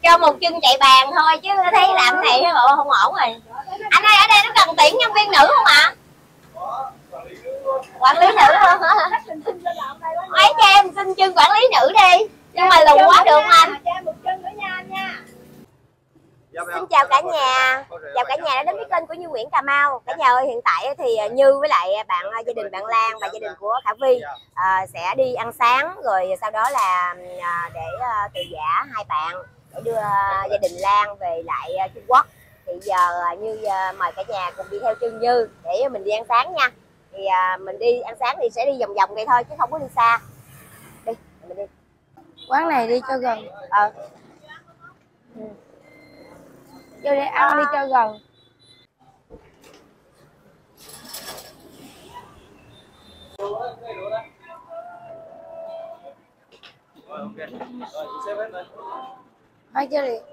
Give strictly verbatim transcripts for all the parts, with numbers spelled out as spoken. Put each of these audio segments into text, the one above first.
cho một chân chạy bàn thôi chứ thấy làm này bộ không ổn rồi. Anh ơi, ở đây nó cần tuyển nhân viên nữ không ạ? Quản lý nữ luôn hả? Mấy cho em xin chân quản lý nữ đi. Nhưng mà lùn quá được không anh? Xin chào cả nhà, chào cả nhà đã đến với kênh của Như Nguyễn Cà Mau. Cả nhà ơi, hiện tại thì Như với lại bạn gia đình bạn Lan và gia đình của Khả Vi à, sẽ đi ăn sáng, rồi sau đó là à, để à, từ giã hai bạn để đưa à, gia đình Lan về lại à, Trung Quốc. Thì giờ à, Như à, mời cả nhà cùng đi theo chân Như để mình đi ăn sáng nha. Thì à, mình đi ăn sáng thì sẽ đi vòng vòng vậy thôi chứ không có đi xa. Đi, mình đi. Quán này đi cho gần. Ờ. Ừ. Vô đây ăn đi cho gần. Hai chưa đi.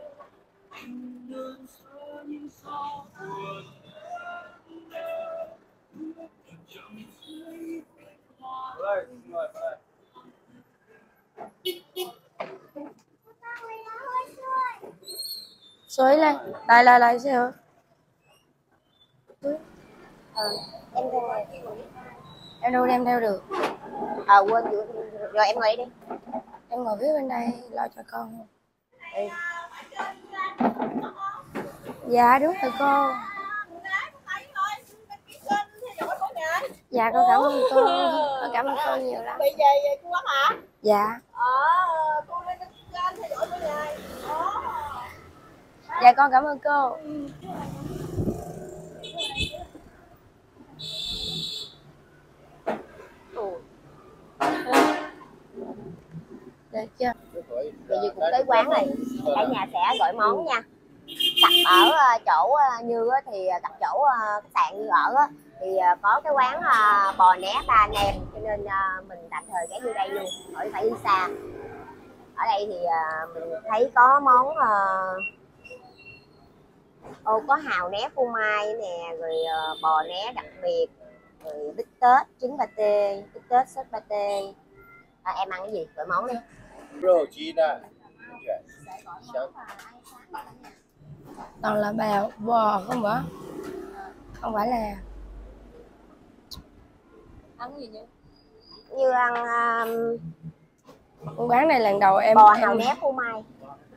Xới lên, lại lại lại xe hả? Ờ, em theo này. Em đâu đem theo được. À quên rồi, rồi em ngồi đi. Em ngồi phía bên đây lo cho con. Ừ. Dạ đúng rồi cô. Dạ con cảm ơn cô. Con cảm ơn cô nhiều lắm. Bị về về Trung Quốc hả? Dạ. Ờ, cô lên kênh theo dõi cô nhà. Dạ con cảm ơn cô. Được chưa? Bây giờ cũng tới quán rồi. Cả nhà sẽ gọi món nha. Đặt ở chỗ Như thì đặt chỗ khách sạn Như ở thì có cái quán bò né ba anh em, cho nên mình tạm thời ghé vô đây luôn, khỏi phải đi xa. Ở đây thì mình thấy có món ô có hàu né phô mai nè, rồi bò né đặc biệt, rồi bít tết trứng pate, bít tết sốt pate. À, em ăn cái gì? Gọi món đi. Rau chi đan. Toàn là bèo bò không hả? Không phải là Ăn cái gì nhỉ? Như ăn um... quán này lần đầu em bò em... hàu né phô mai.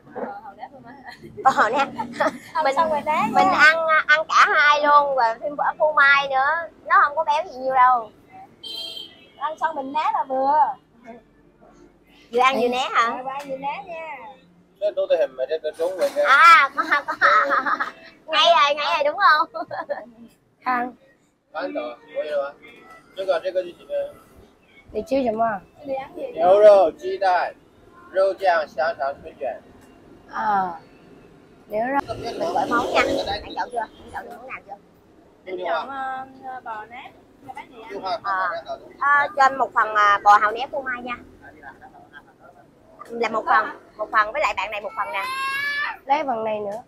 Bò hàu né mình mình ăn ăn cả hai luôn, và thêm phô mai nữa, nó không có béo gì nhiều đâu. Ăn xong mình né là vừa. Vừa ăn vừa né hả? Vừa ăn vừa né nha. Cái đó thì mà cái trốn rồi nha. À, có có ngay rồi, ngay rồi đúng không? Ăn. Ăn rồi, có gì đâu ạ? Cái cái cái gì vậy? Đi chứ gì mà? 牛肉鸡蛋肉酱香肠春卷. À. Nếu đó mình gọi món nha. Ăn chậu chưa? Ăn chậu được món nào chưa? Mình chọn uh, bò nếp cho bác gì ăn. À, à, cho anh một phần uh, bò hàu nếp phô mai nha. Là một phần, một phần với lại bạn này một phần nè. Lấy phần này nữa.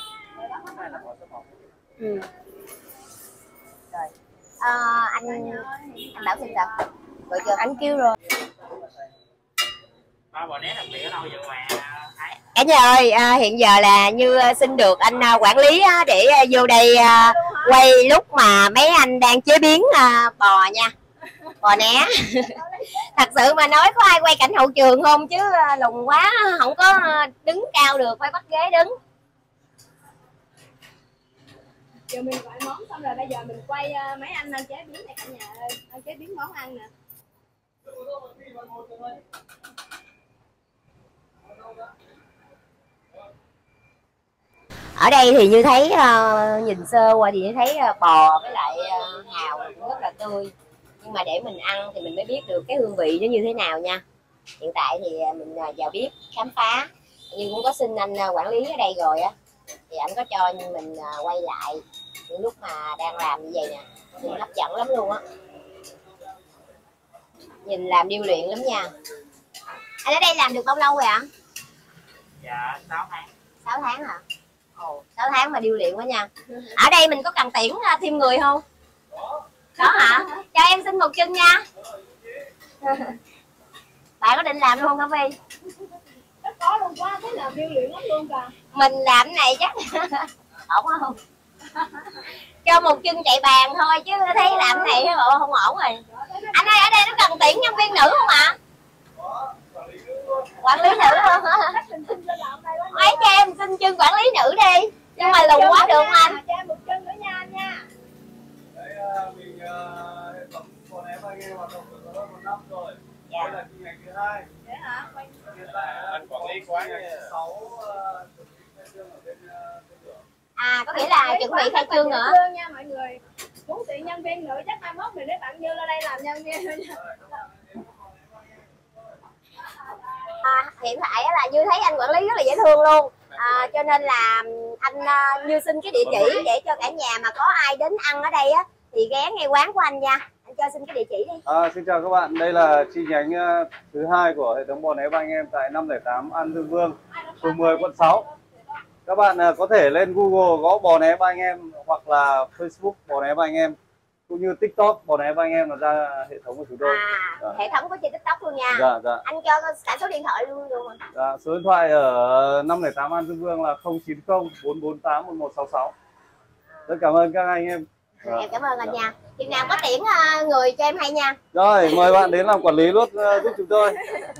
Ừ. Rồi. À, anh anh Bảo xin sao? Gọi chưa? Anh kêu rồi. Ba bò nếp đặc biệt ở đâu vậy mà cả nhà ơi, à, hiện giờ là Như xin được anh à, quản lý á, để à, vô đây à, quay lúc mà mấy anh đang chế biến à, bò nha, bò né. Thật sự mà nói có ai quay cảnh hậu trường không chứ à, lùng quá không có đứng cao được, phải bắt ghế đứng. Giờ mình gọi món xong rồi bây giờ mình quay uh, mấy anh ăn chế biến này cả nhà ơi, ăn chế biến món ăn nè. Ở đây thì Như thấy uh, nhìn sơ qua thì thấy uh, bò với lại uh, hàu cũng rất là tươi, nhưng mà để mình ăn thì mình mới biết được cái hương vị nó như thế nào nha. Hiện tại thì uh, mình uh, vào bếp khám phá, Như cũng có xin anh uh, quản lý ở đây rồi á, thì anh có cho mình uh, quay lại những lúc mà đang làm như vậy nè, nhìn hấp dẫn lắm luôn á, nhìn làm điêu luyện lắm nha. Anh ở đây làm được bao lâu rồi ạ? Dạ sáu tháng. sáu tháng hả? Ồ, sáu tháng mà điêu luyện quá nha. Ở đây mình có cần tuyển thêm người không? Có hả? Cho em xin một chân nha. Bạn có định làm luôn không Phi? có luôn quá, thế là điêu luyện lắm luôn kìa. Mình làm cái này chắc ổn không? Cho một chân chạy bàn thôi chứ thấy làm cái này không ổn rồi. Anh ơi, ở đây nó cần tuyển nhân viên nữ không ạ? Quản lý nữ không? Mấy cho em xin chân quản lý nữ đi. Nhưng mà lùn quá được không anh? Cho em một chân nữa nha anh nha. Đấy, mình hệ thống con em anh em hoạt động được hơn một năm rồi. Đây là chi nhánh thứ hai. Thế hả? Hiện tại Anh quản lý quá nha. sáu chuẩn bị khai trương ở bên bên đường. À, có nghĩa là chuẩn bị khai trương nữa. Nha mọi người. Muốn tuyển nhân viên nữ chắc mai mốt mình để bạn Như lên đây làm nhân viên thôi nha. À, hiện tại là Như thấy anh quản lý rất là dễ thương luôn. À, cho nên là anh uh, Như xin cái địa chỉ để cho cả nhà mà có ai đến ăn ở đây á thì ghé ngay quán của anh nha. Anh cho xin cái địa chỉ đi. À, xin chào các bạn, đây là chi nhánh uh, thứ hai của hệ thống bò né ba anh em tại năm không tám An Dương Vương, phường mười, quận sáu. Các bạn uh, có thể lên Google gõ bò né ba anh em hoặc là Facebook bò né ba anh em, cũng như TikTok bò né ba anh em là ra hệ thống của chúng tôi. À, Dạ. hệ thống của trên TikTok luôn nha. Dạ, dạ. Anh cho cả số điện thoại luôn luôn. Dạ, số điện thoại ở năm không tám An Dương Vương là không chín không bốn bốn tám một một sáu sáu. Rất cảm ơn các anh em. À, em cảm ơn anh nha. Chừng nào có tiễn uh, người cho em hay nha. Rồi, mời bạn đến làm quản lý luôn uh, giúp chúng tôi.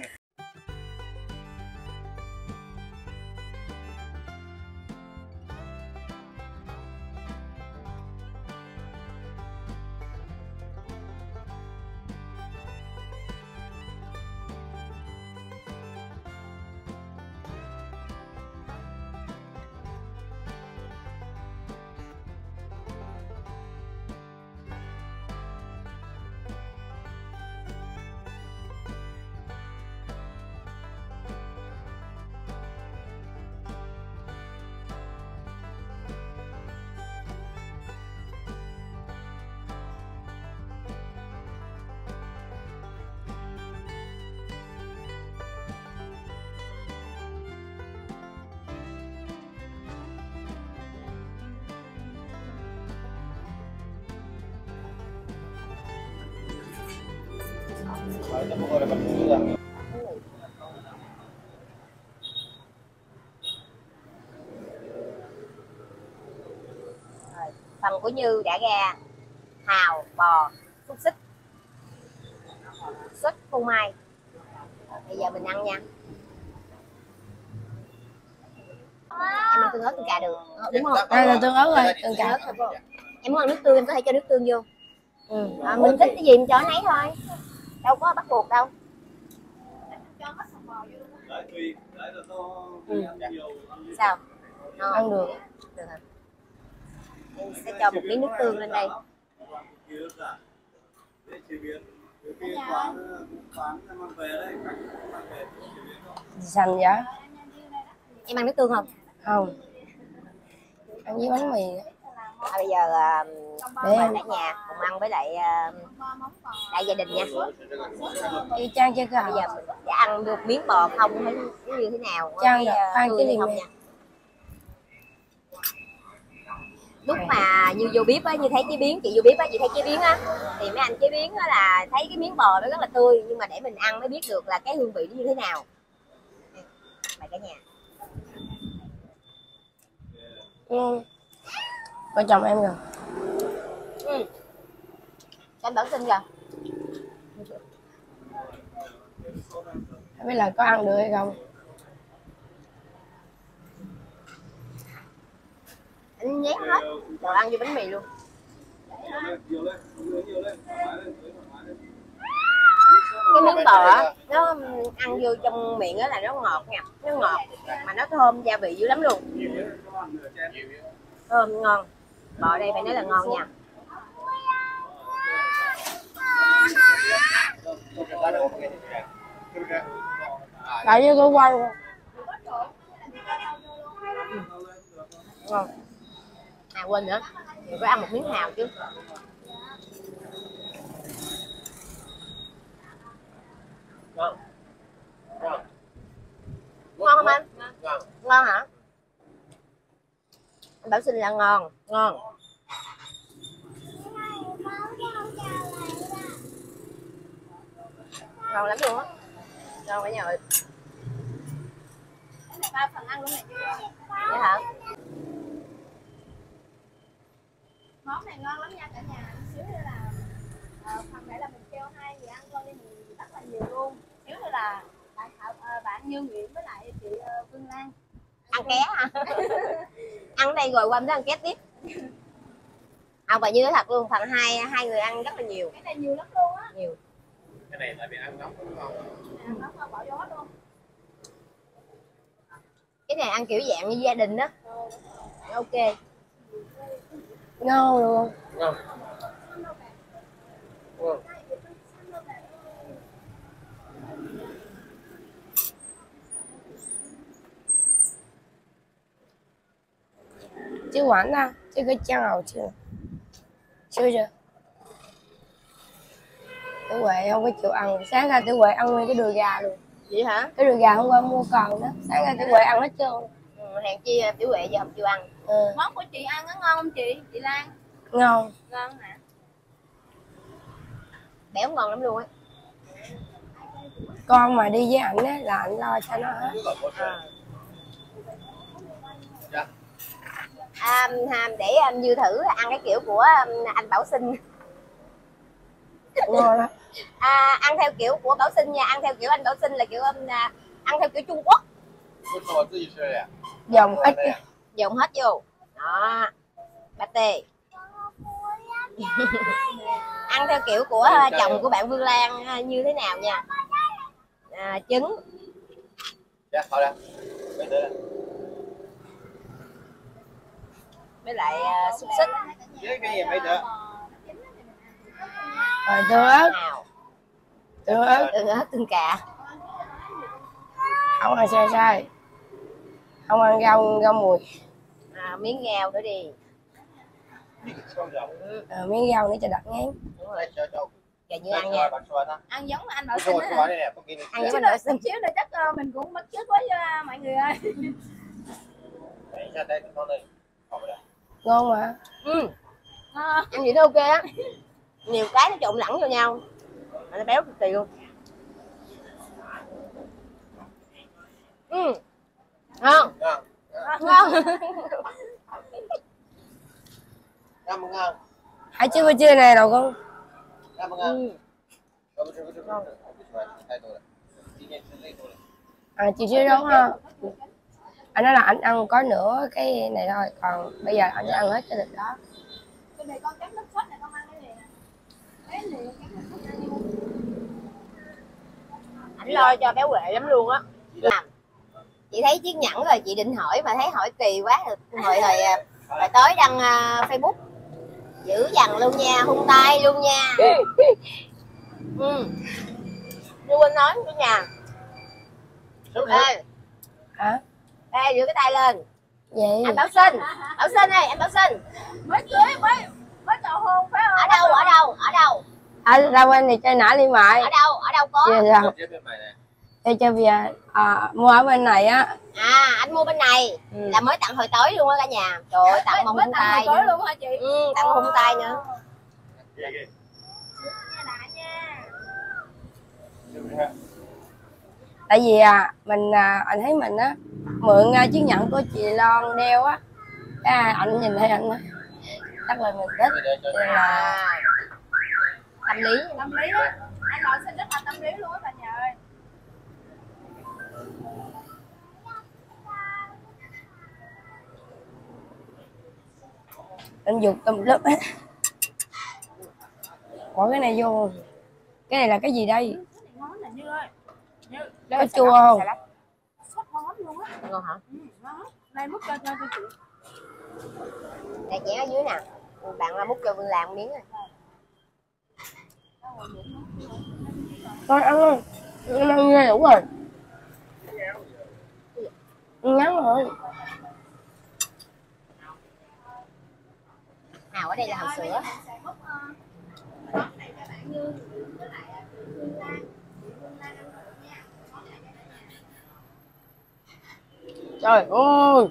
Phần của Như đã ra hào, bò, xúc xích, xích phô mai. Bây giờ mình ăn nha. Em ăn tương ớt tương cà được đúng không? Đây là tương ớt rồi, tương cà. Em muốn ăn nước tương em có thể cho nước tương vô. Ừ. À, mình thích cái gì mình cho nấy thôi, đâu có bắt buộc đâu. Ừ. Sao? Ngon. Ăn được. Được hả? Em sẽ cho một miếng nước tương lên đây. Xanh giá. Em ăn nước tương không? Không. Ăn với bánh mì. À, bây giờ Để mời em cả nhà cùng ăn với lại đại gia đình nha. đi trang chưa cả. Bây giờ mình sẽ ăn được miếng bò không hay như thế nào? Trang được, uh, ăn cái gì không nè. nha. Lúc mà Như vô bếp á, Như thấy chế biến, chị vô bếp á, chị thấy chế biến á thì mấy anh chế biến á là thấy cái miếng bò nó rất là tươi, nhưng mà để mình ăn mới biết được là cái hương vị nó như thế nào. Mời cả nhà. Ừ. Coi chồng em rồi. Ừ. Anh Bảo Sinh kìa. Không biết là có ăn được hay không. Anh nhét hết đồ ăn vô bánh mì luôn. Cái miếng bò á, nó ăn vô trong miệng á là nó ngọt nha, nó ngọt mà nó thơm gia vị dữ lắm luôn. Thơm ngon. Bò đây phải nói là ngon nha. Tại như tôi quay rồi. Ngon. À quên nữa, mình phải ăn một miếng hào chứ. Ngon. Ngon. Ngon không anh? Ngon. Ngon hả? Anh Bảo Sinh là ngon, ngon. Ngon lắm luôn á. Ngon cả nhà ơi. ba phần ăn luôn này. Vậy hả? Món này ngon lắm nha cả nhà. Xíu nữa là uh, phần này là mình kêu hai người ăn thôi, mình rất là nhiều luôn. Xíu nữa là bạn Thảo, uh, bạn Như Nguyễn với lại chị uh, Phương Lan Ăn ké hả? Ăn đây rồi qua mình ăn ké tiếp. Ăn và như nói thật luôn, phần hai hai người ăn rất là nhiều. cái này nhiều lắm luôn á. Nhiều. Cái này tại vì ăn nóng cũng ngon. Ăn nóng bỏ gió luôn. Cái này ăn kiểu dạng như gia đình đó. Ok. Ngon luôn. Ngon. Ngon. Chưa quán à, chứ cái chăng hầu chưa. Chưa chưa. Tiểu Huệ không có chịu ăn. Sáng ra Tiểu Huệ ăn nguyên cái đùi gà luôn. Vậy hả? Cái đùi gà hôm qua mua còn đó. Sáng ra Tiểu Huệ ăn hết trơn. Ừ, hàng chi Tiểu Huệ giờ không chịu ăn. Ừ. Món của chị ăn nó ngon không chị? Chị Lan. Ngon. Ngon hả? Béo ngon lắm luôn á. Con mà đi với ảnh á là ảnh lo cho nó hết. Dạ. À, à, để um, Như thử ăn cái kiểu của um, anh Bảo Sinh. Ngon lắm. À, ăn theo kiểu của Bảo Sinh nha, ăn theo kiểu anh Bảo Sinh là kiểu um, à, ăn theo kiểu Trung Quốc. Dòng hết. Dồn hết vô. Đó. Pate. Ăn theo kiểu của uh, chồng của bạn Vương Lan uh, như thế nào nha. À, trứng. Dạ, thôi đây. Mấy đứa đây. Với lại uh, xúc xích. Với cái gì mấy đứa? Rồi tương ớt. Nào. Tương ớt. Tương ớt, tương cà. Không ăn sai sai. Không ăn rau rau mùi. À, miếng ngao nữa đi. À, miếng rau nữa cho đậm ngán. Đúng rồi. Cho cho. Giờ Như ăn nha. Ăn giống anh Bảo Sinh á. Ăn giống Xíu anh nữa, Bảo Sinh. xíu nữa chắc uh, mình cũng bắt chước với uh, mọi người ơi. Ngon mà. Ừ. À, Ăn vậy nó ok á. Nhiều cái nó trộn lẫn vào nhau mà nó béo cực kỳ luôn. Ừ. Ngon. Ngon. Cảm ơn ngon. Hãy chưa có chưa này đâu con. Cảm ơn ngon. À, chị chưa đúng không? Anh nói là anh ăn có nửa cái này thôi, còn bây giờ anh ăn hết cái thịt đó. cái này con chấm nước sốt này con ăn cái này nè. Cái này chấm nước sốt ăn luôn. Ảnh lo cho béo Huệ lắm luôn á. Làm. Chị thấy chiếc nhẫn rồi chị định hỏi mà thấy hỏi kỳ quá rồi rồi, rồi, rồi tới đăng uh, Facebook dữ dằn luôn nha, hung tay luôn nha. Ừ. Như quên nói cả nhà. Ê, Hả? ê đưa cái tay lên. Vậy. Anh Bảo Sinh, Bảo Sinh ơi, anh Bảo Sinh. Mới cưới mới mới cầu hôn phải không? Ở đâu, ở đâu, ở đâu? Ở đâu anh thì chơi nã liên mại. Ở đâu, ở đâu có? Dạ sao? Chơi chơi về à, mua ở bên này á. À, anh mua bên này Ừ. là mới tặng hồi tới luôn á cả nhà. Trời ơi, tặng bông hung tay. Tối luôn hả chị? Ừ, tặng bông hung tay nữa. Nha đã nha. Tại vì à, mình à, anh thấy mình á mượn à, chiếc nhẫn của chị Loan đeo á. À, anh nhìn thấy anh nói chắc là mình thích. Nên là À, tâm lý. Tâm lý á. Anh Bảo Sinh rất là tâm lý luôn á cả nhà ơi. anh dục tùm lum hết. Bỏ cái này vô. Cái này là cái gì đây? Cái này ngon nè Như ơi. Như, Có chua không? sốt ngon lắm luôn á. Ngon hả? Ừ, ngon lắm. Đây múc cho cho chị. Đây chén ở dưới nè. Bạn là múc cho Vương làm miếng rồi. Con ăn luôn. Con ăn nghe đủ rồi. Ngắn rồi. Hào ở đây là hào sữa. Trời ơi.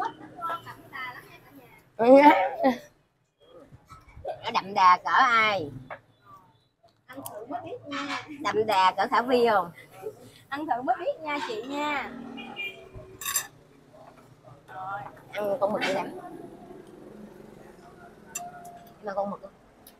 Nó đậm đà cỡ ai? Ăn thử mới biết nha. Đậm đà cỡ Khả Vi không? Ăn thử mới biết nha chị nha. Ăn con mực đi nè. Mà con mực.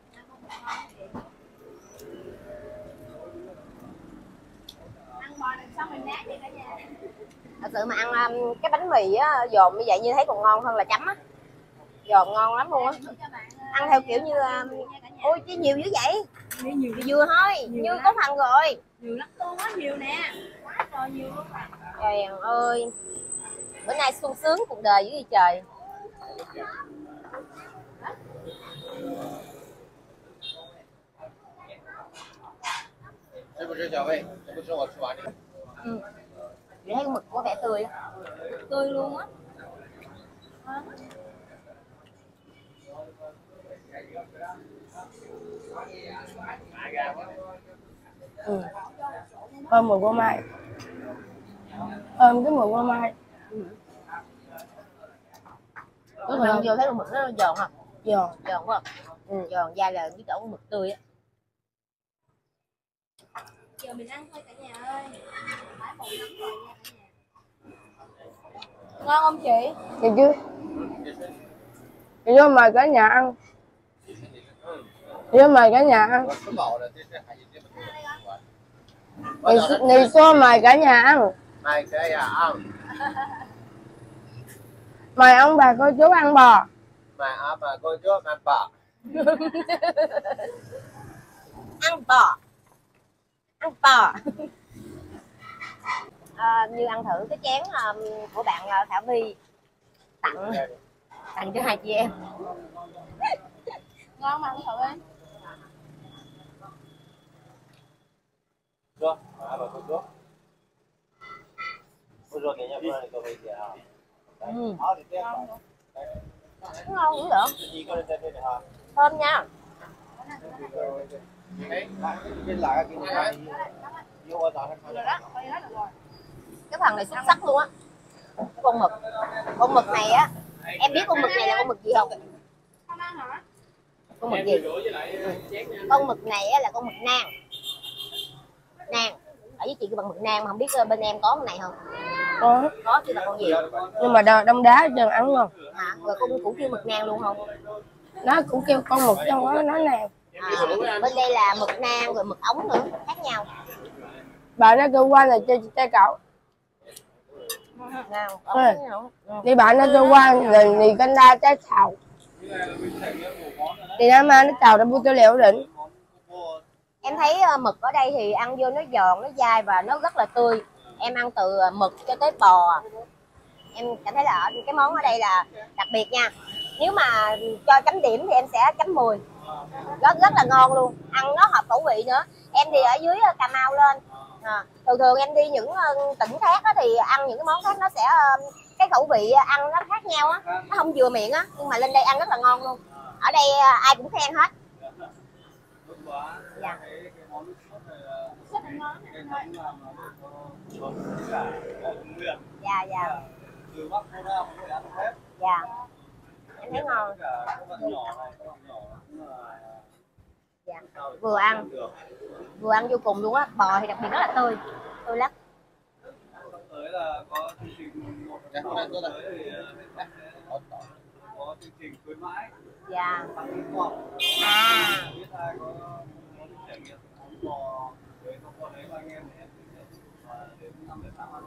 Ăn bò làm sao mình nát vậy cả nhà. Thật sự mà ăn um, cái bánh mì á, dồn như vậy như thấy còn ngon hơn là chấm á. Dồn ngon lắm luôn á. Ăn theo kiểu như um, ôi chứ nhiều dữ vậy. Nhiều, nhiều Vừa thôi, nhiều như lắm. có phần rồi. Nhiều lắm luôn á, nhiều nè. Quá trời nhiều luôn mà. Trời ơi. Bữa nay sung sướng cuộc đời dữ vậy trời. 吃不吃小魏？吃不吃我吃完这个。 Ừ. Chị thấy con mực có vẻ tươi á. Tươi luôn á. Ừ. Thơm mùi phô mai. Thơm cái mùi phô mai. Có mình ăn vô thấy con mực nó giòn không? Giòn. Giòn quá. Ừ, giòn dai là cái chỗ con mực tươi á. Giờ mình ăn thôi cả nhà ơi. Phải bụng lắm rồi nha cả nhà. Ngon không chị? Chị chứ. Chị vô mời cả nhà ăn. Chị vô mời cả nhà ăn. 我吃饱了，这这还有这么多吃完。 Chị, chị xô mời cả nhà ăn. Mày cái nhà ăn. Mời ông bà cô chú ăn bò. Mày ăn mà cô chú ăn bò. Ăn bò. Ăn bò. À, như ăn thử cái chén um, của bạn uh, Thảo Vi tặng tặng cho hai chị em. Ngon mà ăn thử đi. Chưa? À bà cô chú. Cô chú cái nhà bữa này có mấy gì hả? Ừ. Áo thì tiếc. Ngon dữ vậy? Chị có lên đây đây hả? Thơm nha. Đấy, trên lại cái này. Vô ở đó Rồi đó, coi hết rồi. Cái phần này xuất sắc luôn á. Cái con mực. Con mực này á, em biết con mực này là con mực gì không? Không ăn hả? Con mực gì? Con mực này á là con mực nang. Nang. Ở với chị cái bằng mực nang mà không biết bên em có con này không? Có. Có chứ là con gì? Nhưng mà đo- đông đá chân ăn ngon. Hả? Rồi con cũng kêu mực nang luôn không? Nó cũng kêu con mực trong đó nói nè. À, bên đây là mực nang rồi mực ống nữa, khác nhau. Bà nó kêu qua là chơi tay cậu. Nào, Ừ. ống nữa. Ừ. Đi bạn nó kêu qua là mì canh đa trái xào. Thì nó mà nó xào ra bút tư liệu định. Em thấy uh, mực ở đây thì ăn vô nó giòn, nó dai và nó rất là tươi. Em ăn từ uh, mực cho tới bò. Em cảm thấy là ở cái món ở đây là đặc biệt nha. Nếu mà cho chấm điểm thì em sẽ chấm mười. Rất rất là ngon luôn. Ăn nó hợp khẩu vị nữa. Em thì ở dưới uh, Cà Mau lên. À, thường thường em đi những uh, tỉnh khác á, thì ăn những cái món khác nó sẽ uh, cái khẩu vị ăn nó khác nhau á, nó không vừa miệng á, nhưng mà lên đây ăn rất là ngon luôn. Ở đây uh, ai cũng khen hết. Dạ. Rất là ngon nè. Dạ dạ. Dạ. Em thấy ngon. Dạ. Vừa ăn vừa ăn vô cùng luôn á. Bò thì đặc biệt rất là tươi, tươi lắm. Tới là có chương trình một Dạ, tuần tốt rồi. tới thì khách có chương trình khuyến mãi Dạ. tặng những bò. À. Biết ai có có được trải nghiệm ăn bò với con bò đấy anh em thì em sẽ đến năm đến tám ăn.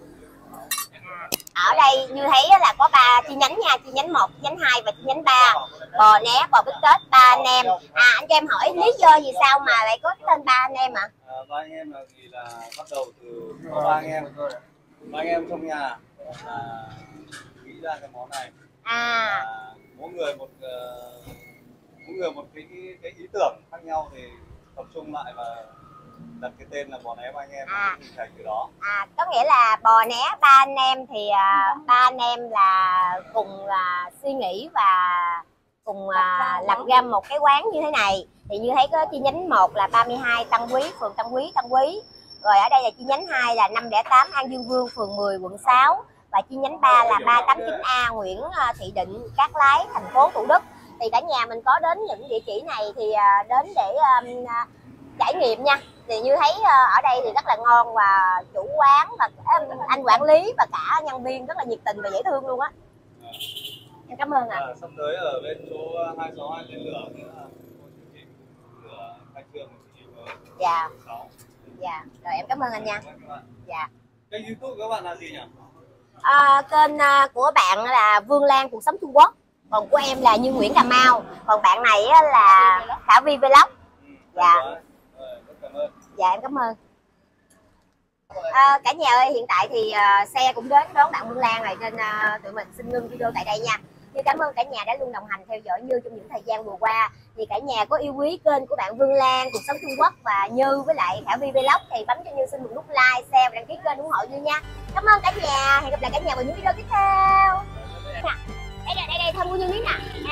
Ở đây như thấy là có ba chi nhánh nha, chi nhánh một, chi nhánh hai và chi nhánh ba. Bò né, bò bít tết, ba anh em. À anh cho em hỏi lý do gì sao mà lại có cái tên ba anh em ạ? À, ba anh em là vì là bắt đầu từ có ba anh em ba anh em trong nhà là nghĩ ra cái món này. À. À, mỗi người một uh, mỗi người một cái cái ý tưởng khác nhau thì tập trung lại và đặt cái tên là bò né ba anh em. À. Hình thành từ đó. À, có nghĩa là bò né ba anh em thì à, ba anh em là cùng à, suy nghĩ và cùng à, lập ra một cái quán như thế này. Thì như thấy có chi nhánh một là ba mươi hai Tân Quý, phường Tân Quý, Tân Quý. Rồi ở đây là chi nhánh hai là năm không tám An Dương Vương, phường mười, quận sáu. Và chi nhánh ba là ba tám chín A Nguyễn Thị Định, Cát Lái, thành phố Thủ Đức. Thì cả nhà mình có đến những địa chỉ này thì à, đến để um, trải nghiệm nha. Thì như thấy ở đây thì rất là ngon và chủ quán và anh quản lý và cả nhân viên rất là nhiệt tình và dễ thương luôn á. Em cảm ơn ạ. À, sắp tới ở bên chỗ hai sáu hai lên lửa nữa là chương trình lửa khai trương chị mới. Dạ. sáu. Dạ, rồi em cảm ơn anh nha. Dạ. Kênh YouTube của các bạn là gì nhỉ? À, kênh à, của bạn là Vương Lan Cuộc Sống Trung Quốc, còn của em là Như Nguyễn Cà Mau, còn bạn này á, là Khả Vi Vlog. Dạ. Dạ em cảm ơn. À, cả nhà ơi, hiện tại thì uh, xe cũng đến đón bạn Vương Lan rồi, nên uh, tụi mình xin ngưng video tại đây nha. Như cảm ơn cả nhà đã luôn đồng hành theo dõi Như trong những thời gian vừa qua. Thì cả nhà có yêu quý kênh của bạn Vương Lan Cuộc Sống Trung Quốc và Như với lại Khả Vi Vlog thì bấm cho Như xin một nút like, share và đăng ký kênh ủng hộ Như nha. Cảm ơn cả nhà, hẹn gặp lại cả nhà vào những video tiếp theo. Đây đây đây, đây thân của Như miếng nè.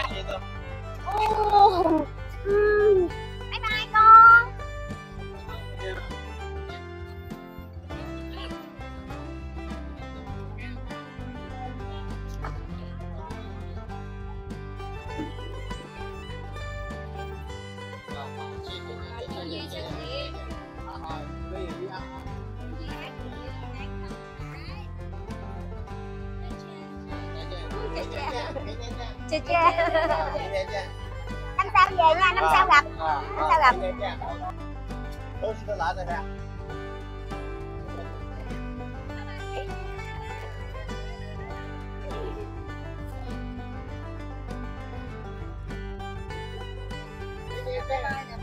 Oh. Mm. Bye bye con. Chị chị. Năm sau về nha, năm sau gặp. Năm sau gặp. 都是拿着的。 Bye bye.